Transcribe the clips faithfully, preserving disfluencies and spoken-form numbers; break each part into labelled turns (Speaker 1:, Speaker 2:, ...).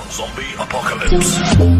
Speaker 1: Zombie apocalypse.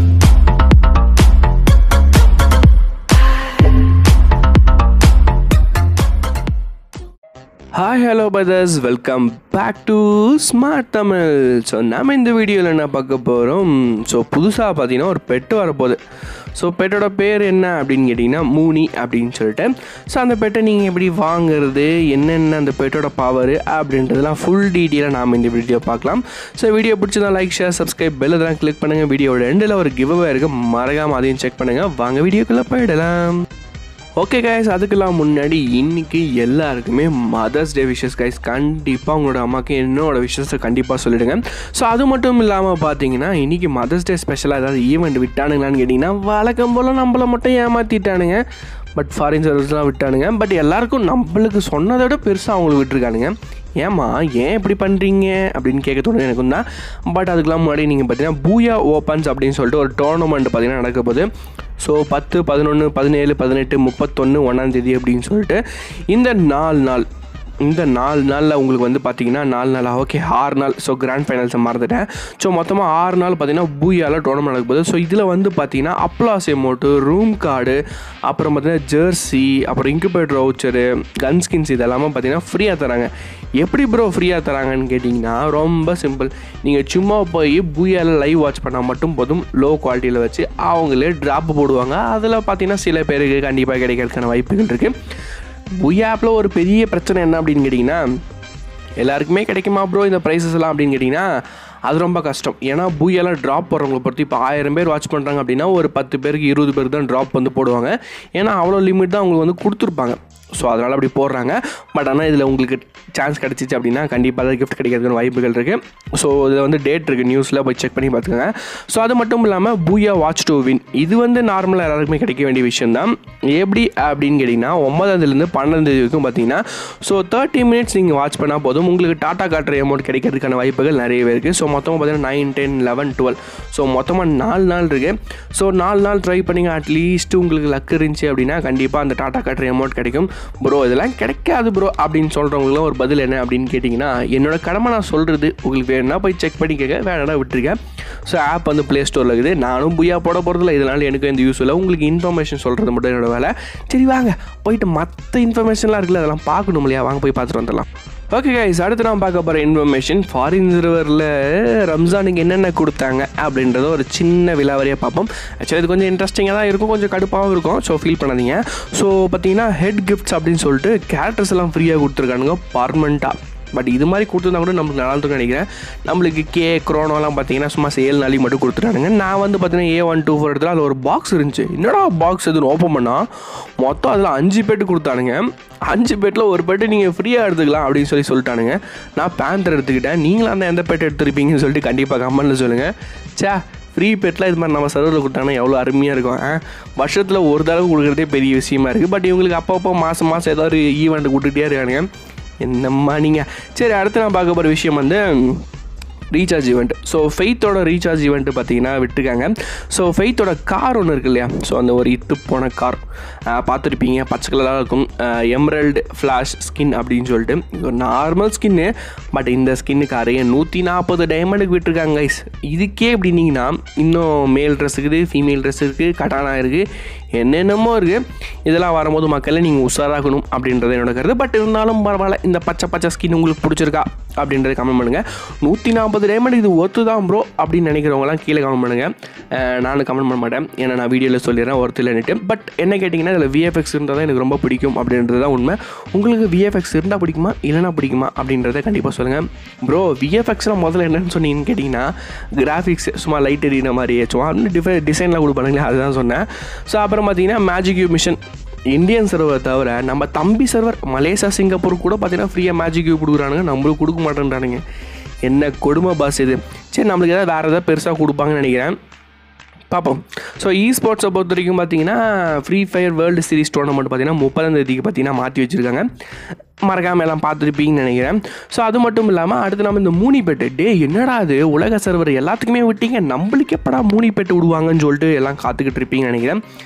Speaker 2: Hi hello brothers, welcome back to Smart Tamil. So நாம இந்த வீடியோவில் என்ன பார்க்க போகிறோம். ஸோ புதுசாக பார்த்தீங்கன்னா ஒரு பெட்டு வரப்போகுது. ஸோ பெட்டோட பேர் என்ன அப்படின்னு கேட்டிங்கன்னா மூனி அப்படின்னு சொல்லிட்டு. ஸோ அந்த பெட்டை நீங்கள் எப்படி வாங்குறது, என்னென்ன அந்த பெட்டோட பவர் அப்படின்றதுலாம் ஃபுல் டீட்டெயிலாக நாம் இந்த வீடியோ பார்க்கலாம். ஸோ வீடியோ பிடிச்சதா லைக் ஷேர் சப்ஸ்கிரைப் பெல் இதெல்லாம் கிளிக் பண்ணுங்கள். வீடியோட எண்டில் ஒரு கிவ் அவே இருக்குது, மறக்காமல் அதையும் செக் பண்ணுங்கள். வாங்க வீடியோக்குள்ளே போயிடலாம். ஓகே கைஸ், அதுக்கெல்லாம் முன்னாடி இன்றைக்கி எல்லாருக்குமே மதர்ஸ் டே விஷஸ் கைஸ். கண்டிப்பாக உங்களோட அம்மாவுக்கு என்னோட விஷயத்தை கண்டிப்பாக சொல்லிவிடுங்க. ஸோ அது மட்டும் இல்லாமல் பார்த்தீங்கன்னா இன்றைக்கி மதர்ஸ் டே ஸ்பெஷலாக ஏதாவது ஈவெண்ட் விட்டானுங்களான்னு கேட்டிங்கன்னா வழக்கம் போல் நம்மளை மட்டும் ஏமாற்றிட்டானுங்க. பட் ஃபாரின் சர்வீஸ்லாம் விட்டானுங்க. பட் எல்லாருக்கும் நம்மளுக்கு சொன்னதை விட பெருசாக அவங்களுக்கு விட்டுருக்கானுங்க. ஏம்மா ஏன் இப்படி பண்ணுறீங்க அப்படின்னு கேட்க தோணுது எனக்கும் தான். பட் அதுக்கெல்லாம் முன்னாடி நீங்கள் பார்த்தீங்கன்னா பூயா ஓப்பன்ஸ் அப்படின்னு சொல்லிட்டு ஒரு டோர்னமெண்ட் பார்த்தீங்கன்னா நடக்க போகுது. ஸோ பத்து பதினொன்று பதினேழு பதினெட்டு முப்பத்தொன்று ஒன்றாந்தேதி அப்படின்னு சொல்லிட்டு இந்த நாலு நாள் இந்த நாலு நாளில் உங்களுக்கு வந்து பார்த்தீங்கன்னா நாலு நாளா ஓகே ஆறு நாள். ஸோ கிராண்ட் ஃபைனல்ஸை மறந்துட்டேன். ஸோ மொத்தமாக ஆறு நாள் பார்த்தீங்கன்னா பூயாவில் டோர்னமெண்ட் நடக்க போகுது. ஸோ இதில் வந்து பார்த்தீங்கன்னா அப்ளாஸ் எமோட்டு, ரூம் கார்டு, அப்புறம் பார்த்தீங்கன்னா ஜெர்சி, அப்புறம் இன்குபேட்டர் வவுச்சரு, கன் ஸ்கின்ஸ் இதெல்லாமே பார்த்தீங்கன்னா ஃப்ரீயாக தராங்க. எப்படி ப்ரோ ஃப்ரீயாக தராங்கன்னு கேட்டிங்கன்னா ரொம்ப சிம்பிள். நீங்கள் சும்மா போய் பூயாவில் லைவ் வாட்ச் பண்ணால் மட்டும் போதும். லோ குவாலிட்டியில் வச்சு அவங்களே ட்ராப் போடுவாங்க. அதில் பார்த்தீங்கன்னா சில பேருக்கு கண்டிப்பாக கிடைக்கிறதுக்கான வாய்ப்புகள் இருக்குது. பூயா ஆப்பில் ஒரு பெரிய பிரச்சனை என்ன அப்படின்னு கேட்டிங்கன்னா எல்லாருக்குமே கிடைக்குமா ப்ரோ இந்த ப்ரைஸஸ் எல்லாம் அப்படின்னு கேட்டிங்கன்னா அது ரொம்ப கஷ்டம். ஏன்னா பூயாலாம் ட்ராப் போடுறவங்களை பொறுத்து இப்போ ஆயிரம் பேர் வாட்ச் பண்ணுறாங்க அப்படின்னா ஒரு பத்து பேருக்கு இருபது பேருக்கு தான் ட்ராப் வந்து போடுவாங்க. ஏன்னா அவ்வளோ லிமிட் தான் அவங்களுக்கு வந்து கொடுத்துருப்பாங்க. ஸோ அதனால் அப்படி போடுறாங்க. பட் ஆனால் இதில் உங்களுக்கு சான்ஸ் கிடச்சிச்சு அப்படின்னா கண்டிப்பாக அதை கிஃப்ட் கிடைக்கிறதுக்கு வாய்ப்புகள் இருக்குது. ஸோ இதில் வந்து டேட் இருக்குது, நியூஸில் போய் செக் பண்ணி பார்த்துக்கோங்க. ஸோ அது மட்டும் இல்லாமல் பூயா வாட்ச் டு வின் இது வந்து நார்மலாக எல்லாருக்குமே கிடைக்க வேண்டிய விஷயம் தான். எப்படி அப்படின்னு கேட்டிங்கன்னா ஒன்பதாந்தேதிலேருந்து பன்னெண்டாந்தேதி வரைக்கும் பார்த்தீங்கன்னா ஸோ தேர்ட்டி மினிட்ஸ் நீங்கள் வாட்ச் பண்ணால் போதும் உங்களுக்கு டாட்டா காட்டுற அமௌண்ட் கிடைக்கிறதுக்கான வாய்ப்புகள் நிறையவே இருக்குது. ஸோ மொத்தமாக பார்த்தீங்கன்னா nine ten eleven twelve so மொத்தமாக நாலு நாள் இருக்குது. ஸோ நாலு நாள் ட்ரை பண்ணிங்க. அட்லீஸ்ட் உங்களுக்கு லக் இருந்துச்சு அப்படின்னா கண்டிப்பாக அந்த டாட்டா காட்டுற அமௌண்ட் கிடைக்கும். ப்ரோ இதெல்லாம் கிடைக்காது ப்ரோ அப்படின்னு சொல்கிறவங்களும் ஒரு பதில் என்ன அப்படின்னு கேட்டிங்கன்னா என்னோடய கடமை நான் சொல்கிறது. உங்களுக்கு வேணும்னா போய் செக் பண்ணிக்கங்க, வேணா விட்டுருக்கேன். ஸோ ஆப் வந்து ப்ளே ஸ்டோரில் இருக்குது. நானும் பூயா போட போகிறதில்ல, இதனால் எனக்கு எந்த யூஸ் இல்லை. உங்களுக்கு இன்ஃபர்மேஷன் சொல்கிறது மட்டும் என்னோடய வேலை. சரி வாங்க போயிட்டு மற்ற இன்ஃபர்மேஷன்லாம் இருக்குல்ல அதெல்லாம் பார்க்கணும் இல்லையா, வாங்க போய் பார்த்துட்டு வந்துடலாம். ஓகே கைஸ், அடுத்து நான் பார்க்க போகிற இன்ஃபர்மேஷன் ஃபாரின் சர்வரில் ரம்ஜானுக்கு என்னென்ன கொடுத்தாங்க அப்படின்றத ஒரு சின்ன விலாவரியாக பார்ப்போம். ஆக்சுவலி இது கொஞ்சம் இன்ட்ரெஸ்டிங்காக தான் இருக்கும், கொஞ்சம் கடுப்பாகவும் இருக்கும். ஸோ ஃபீல் பண்ணாதீங்க. ஸோ பார்த்தீங்கன்னா ஹெட் கிஃப்ட்ஸ் அப்படின்னு சொல்லிட்டு கேரக்டர்ஸ் எல்லாம் ஃப்ரீயாக கொடுத்துருக்கானுங்க பர்மனெண்ட்டாக. பட் இது மாதிரி கொடுத்துருந்தா கூட நமக்கு நல்லா இருக்குன்னு நினைக்கிறேன். நம்மளுக்கு கே க்ரோனோலாம் பார்த்தீங்கன்னா சும்மா சேல் நாளைக்கு மட்டும் கொடுத்துட்டானுங்க. நான் வந்து பார்த்தீங்கன்னா ஏ ஒன் டூ ஃபோர் இடத்துல அதில் ஒரு பாக்ஸ் இருந்துச்சு. என்னடா பாக்ஸ் எதுன்னு ஓப்பன் பண்ணால் மொத்தம் அதில் அஞ்சு பேட்டு கொடுத்தானுங்க. அஞ்சு பேட்டில் ஒரு பேட்டு நீங்கள் ஃப்ரீயாக எடுத்துக்கலாம் அப்படின்னு சொல்லி சொல்லிட்டானுங்க. நான் பேந்தர் எடுத்துக்கிட்டேன். நீங்களும் அந்த எந்த பேட்டை எடுத்துருப்பீங்கன்னு சொல்லிட்டு கண்டிப்பாக கமெண்ட்டில் சொல்லுங்கள். சே ஃப்ரீ பெட்டில் இது மாதிரி நம்ம சர்வரில் கொடுத்தாங்கன்னா எவ்வளோ அருமையாக இருக்கும். வருஷத்தில் ஒரு தடவை கொடுக்குறதே பெரிய விஷயமா இருக்குது. பட் இவங்களுக்கு அப்பப்போ மாதம் மாதம் ஏதாவது ஈவெண்ட் கொடுத்துட்டே இருக்கானுங்க. என்னம்மா நீங்கள். சரி அடுத்து நான் பார்க்க போகிற விஷயம் வந்து ரீசார்ஜ் ஈவெண்ட். ஸோ ஃபெய்த்தோட ரீசார்ஜ் ஈவெண்ட்டு பார்த்தீங்கன்னா விட்டுருக்காங்க. ஸோ ஃபெய்த்தோட கார் ஒன்று இருக்கு இல்லையா, ஸோ அந்த ஒரு இட்டு போன கார் பார்த்துருப்பீங்க, பச்சை கலராக இருக்கும், எம்ரல்டு ஃப்ளாஷ் ஸ்கின் அப்படின்னு சொல்லிட்டு. இது ஒரு நார்மல் ஸ்கின்னு. பட் இந்த ஸ்கின்னு காரு நூற்றி நாற்பது டைமண்டுக்கு விட்டுருக்காங்க கைஸ். இதுக்கே எப்படின்னீங்கன்னா இன்னும் மேல் ட்ரெஸ் இருக்குது, ஃபீமேல் ட்ரெஸ் இருக்குது, கட்டானா இருக்குது, என்னென்னமோ இருக்குது. இதெல்லாம் வரும்போது மக்களை நீங்கள் உஷாராகணும் அப்படின்றது என்னோட கருத்து. பட் இருந்தாலும் பரவாயில்ல, இந்த பச்சை பச்சை ஸ்கின் உங்களுக்கு பிடிச்சிருக்கா அப்படின்றத கமெண்ட் பண்ணுங்கள். நூற்றி நாற்பது டைமண்ட் இது ஒர்த்து தான் ப்ரோ அப்படின்னு நினைக்கிறவங்களாம் கீழே கமெண்ட் பண்ணுங்கள். நானும் கமெண்ட் பண்ண மாட்டேன், ஏன்னா நான் வீடியோவில் சொல்லிடுறேன் ஒர்த்து இல்லைன்னுட்டு. பட் என்ன கேட்டிங்கன்னா இதில் விஎஃப்எக்ஸ் இருந்தால் தான் எனக்கு ரொம்ப பிடிக்கும் அப்படின்றது தான் உண்மை. உங்களுக்கு விஎஃப்எக்ஸ் இருந்தால் பிடிக்குமா இல்லைனா பிடிக்குமா அப்படின்றத கண்டிப்பாக சொல்லுங்கள். ப்ரோ விஎஃப்எக்ஸ்லாம் முதல்ல என்னென்னு சொன்னீங்கன்னு கேட்டிங்கன்னா கிராஃபிக்ஸ் சும்மா லைட் எரியிற மாதிரி சும்மா டிஃபரெண்ட் டிசைன்லாம் கொடுப்பானுங்களே அதுதான் சொன்னேன். ஸோ அப்புறம் பார்த்தீங்கன்னா magic cube mission Indian server தவிர நம்ம தம்பி சர்வர் மலேசியா சிங்கப்பூர் கூட பார்த்தீங்கன்னா ஃப்ரீயாக மேஜிக் கியூப் கொடுக்குறானுங்க, நம்மளுக்கு கொடுக்க மாட்டேன்றானுங்க. என்ன கொடுமை பாஸ் இது. சரி நம்மளுக்கு ஏதாவது வேறு ஏதாவது பெருசாக கொடுப்பாங்கன்னு நினைக்கிறேன், பார்ப்போம். ஸோ இ ஸ்போர்ட்ஸை பொறுத்த வரைக்கும் பார்த்தீங்கன்னா Free Fire World Series tournament பார்த்தீங்கன்னா முப்பதாம் தேதிக்கு பார்த்தீங்கன்னா மாற்றி வச்சுருக்காங்க. மறக்காமல் எல்லாம் பார்த்துருப்பீங்கன்னு நினைக்கிறேன். ஸோ அது மட்டும் இல்லாமல் அடுத்து நம்ம இந்த மூனி பெட்டு டே என்னடா அது உலக சர்வர் எல்லாத்துக்குமே விட்டீங்க, நம்மளுக்கு எப்படா மூனி பெட்டு விடுவாங்கன்னு சொல்லிட்டு எல்லாம் காத்துக்கிட்டு இருப்பீங்கன்னு நினைக்கிறேன்.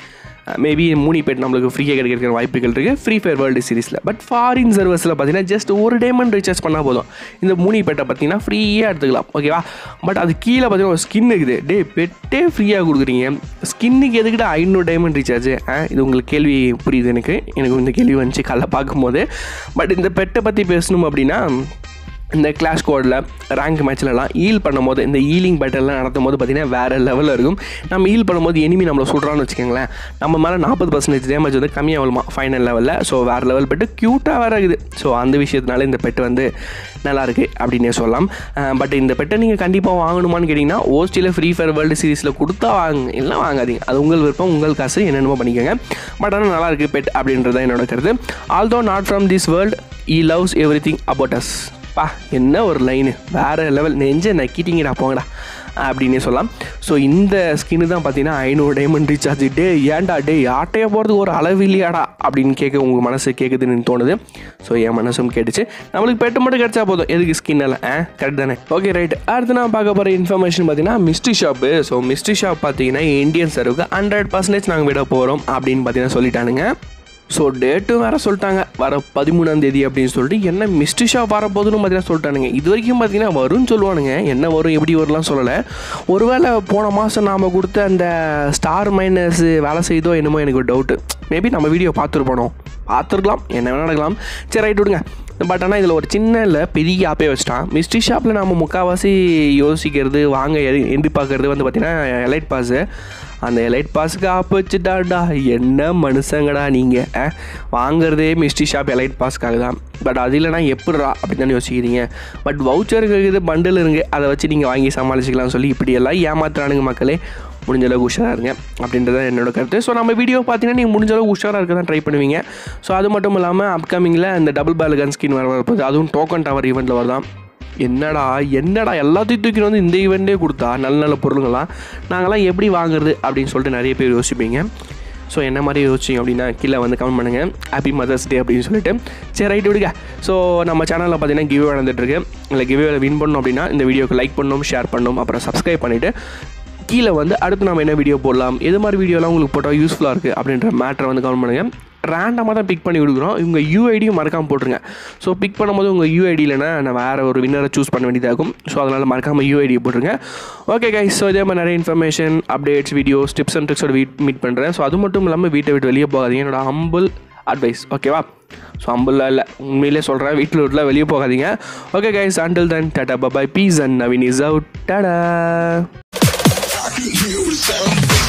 Speaker 2: மேபி மூணி பெட் நம்மளுக்கு ஃப்ரீயாக கிடைக்கிற வாய்ப்புகள் இருக்குது ஃப்ரீ ஃபயர் வேர்ல்டு சீரிஸில். பட் ஃபாரின் சர்வஸில் பார்த்தீங்கன்னா ஜஸ்ட் ஒரு டைமண்ட் ரீசார்ஜ் பண்ணால் போதும் இந்த மூணி பெட்டை பார்த்தீங்கன்னா ஃப்ரீயாக எடுத்துக்கலாம். ஓகேவா? பட் அது கீழே பார்த்தீங்கன்னா ஒரு ஸ்கின் இருக்குது. டே பெட்டே ஃப்ரீயாக கொடுக்குறீங்க, ஸ்கின்னுக்கு எதுக்கிட்ட ஐநூறு டைமண்ட் ரீசார்ஜ்? இது உங்களுக்கு கேள்வி புரியுது. எனக்கு எனக்கு இந்த கேள்வி வந்துச்சு காலைல பார்க்கும்போது. பட் இந்த பெட்டை பற்றி பேசணும் அப்படின்னா இந்த கிளாஷ் கோடில் ரேங்க் மேட்ச்லலாம் ஈல் பண்ணும்போது இந்த ஈலிங் பேட்டர்லாம் நடத்தும் போது பார்த்திங்கன்னா வேறு லெவலில் இருக்கும். நம்ம ஈல் பண்ணும்போது எனிமி நம்மளை சுடுறான்னு வச்சுக்கோங்களேன், நம்ம மேலே நாற்பது பர்சன்டேஜ் டேமேஜ் வந்து கம்மியாக வருமா ஃபைனல் லெவலில். ஸோ வேறு லெவல் பெட்டு க்யூட்டாக வேறு இருக்குது. ஸோ அந்த விஷயத்தினால இந்த பெட்டு வந்து நல்லாயிருக்கு அப்படின்னே சொல்லலாம். பட் இந்த பெட்டை நீங்கள் கண்டிப்பாக வாங்கணுமான்னு கேட்டிங்கன்னா ஓஸ்டியில் ஃப்ரீ ஃபயர் வேர்ல்டு சீரிஸில் கொடுத்தா வாங்க, எல்லாம் வாங்காதீங்க. அது உங்கள் விருப்பம், உங்கள் காசு, என்னென்னமோ பண்ணிக்கோங்க. பட் ஆனால் நல்லாயிருக்கு பெட் அப்படின்றது தான் என்னோட கருத்து. Although not from this world he loves everything about us. பா என்ன ஒரு லைனு, வேறு லெவல், நெஞ்சை நக்கிட்டிங்கடா போங்கடா அப்படின்னே சொல்லலாம். ஸோ இந்த ஸ்கின்னு தான் பார்த்தீங்கன்னா ஐநூறு டைமண்ட் ரீசார்ஜ். டே ஏன்டா டே ஆட்டையாக போகிறதுக்கு ஒரு அளவு இல்லையாடா அப்படின்னு கேட்க உங்கள் மனசு கேட்குதுன்னு தோணுது. ஸோ என் மனசும் கேட்டுச்சு. நம்மளுக்கு பெட்டு மட்டும் கிடச்சா போதும், எதுக்கு ஸ்கின் எல்லாம்? ஆ கரெக்ட் தானே? Okay right. அடுத்து நான் பார்க்க போகிற இன்ஃபர்மேஷன் பார்த்தீங்கன்னா mystery shop. So mystery shop பார்த்தீங்கன்னா இந்தியன் சர்வுக்கு ஹண்ட்ரட் பர்சன்டேஜ் நாங்கள் விட போகிறோம் அப்படின்னு பார்த்தீங்கன்னா சொல்லிட்டானுங்க. ஸோ டேட்டும் வேறு சொல்லிட்டாங்க, வர பதிமூணாம் தேதி அப்படின்னு சொல்லிட்டு. என்ன மிஸ்ட்ரி ஷாப் வரப்போதுன்னு பார்த்தீங்கன்னா சொல்லிட்டானுங்க. இது வரைக்கும் பார்த்தீங்கன்னா வரும்னு சொல்லுவானுங்க, என்ன வரும் எப்படி வரலாம் சொல்லலை. ஒருவேளை போன மாதம் நாம் கொடுத்த அந்த ஸ்டார் மைனஸ் வேலை செய்தோ என்னமோ எனக்கு ஒரு டவுட்டு. மேபி நம்ம வீடியோ பார்த்துருப்போம், பார்த்துருக்கலாம், என்ன வேணால் நடக்கலாம். சரி ரைட் விடுங்க. பட் ஆனால் இதில் ஒரு சின்ன இல்லை பெரிய ஆப்பே வச்சுட்டான். மிஸ்ட்ரி ஷாப்பில் நம்ம முக்கால்வாசி யோசிக்கிறது வாங்க எதிர்பார்க்கறது வந்து பார்த்திங்கன்னா எலைட் பாஸு. அந்த எலைட் பாஸுக்கு ஆப் வச்சுட்டாடா, என்ன மனுஷங்கடா நீங்கள், வாங்குறதே மிஸ்ட்ரி ஷாப் எலைட் பாஸ்க்காக தான். பட் அது இல்லைனா எப்படிரா அப்படின்னு தானே யோசிக்கிறீங்க. பட் வவுச்சருக்கு இருக்குது, பண்டில் இருக்குது, அதை வச்சு நீங்கள் வாங்கி சமாளிச்சிக்கலாம்னு சொல்லி இப்படியெல்லாம் ஏமாத்துறானுங்க மக்களே. முடிஞ்சளவுக்கு உஷாராக இருங்க அப்படின்றத என்னோட கருத்து. ஸோ நம்ம வீடியோ பார்த்தீங்கன்னா நீங்கள் முடிஞ்சளவுக்கு உஷாராக இருக்க தான் ட்ரை பண்ணுவீங்க. ஸோ அது மட்டும் இல்லாமல் அப்கமிங்கில் இந்த டபுள் பேல் கன் ஸ்கின் வர வரப்போகுது, அதுவும் டோக்கன் டவர் ஈவெண்ட்டில் வரதான். என்னடா என்னடா எல்லாத்தையும் தூக்கி வந்து இந்த ஈவெண்ட்டே கொடுத்தா நல்ல நல்ல பொருளுங்களாம் நாங்களாம் எப்படி வாங்குறது அப்படின்னு சொல்லிட்டு நிறைய பேர் யோசிப்பீங்க. ஸோ என்ன மாதிரி யோசிச்சிங்க அப்படின்னா கீழே வந்து கமெண்ட் பண்ணுங்கள், ஹாப்பி மதர்ஸ் டே அப்படின்னு சொல்லிட்டு. சரி ரைட் விடுங்க. ஸோ நம்ம சேனலில் பார்த்தீங்கன்னா கிவ்வே நடந்துகிட்ருக்கு. இல்லை கிவ்வேல வின் பண்ணணும் அப்படின்னா இந்த வீடியோக்கு லைக் பண்ணணும், ஷேர் பண்ணணும், அப்புறம் சப்ஸ்கிரைப் பண்ணிவிட்டு கீழே வந்து அடுத்து நம்ம என்ன வீடியோ போடலாம், எது மாதிரி வீடியோலாம் உங்களுக்கு போட்டால் யூஸ்ஃபுல்லாக இருக்குது அப்படின்ற மேட்டரை வந்து கமெண்ட் பண்ணுங்கள். ரேண்டமாக தான் பிக் பண்ணி கொடுக்குறோம், உங்கள் யூஐடியும் மறக்காமல் போட்டுருங்க. ஸோ பிக் பண்ணும்போது உங்கள் யூஐடி இல்லைனா நான் வேறு ஒரு வின்னரை சூஸ் பண்ண வேண்டியதாகும். ஸோ அதனால் மறக்காமல் யூஐடி போட்டுருங்க. ஓகே கைஸ், ஸோ இதே மாதிரி நிறைய information, updates, videos, tips and ட்ரிக்ஸோட வீட் மீட் பண்ணுறேன். ஸோ அது மட்டும் இல்லாமல் வீட்டை விட்டு வெளியே போகாதீங்க, என்னோட ஹம்பிள் அட்வைஸ். ஓகேவா? ஸோ ஹம்பிளாக இல்லை, உண்மையிலே சொல்கிறேன், வீட்டில் விட்டுலாம் வெளியே போகாதீங்க. Okay guys, until then tata bye peace and Naveen is out. Tata.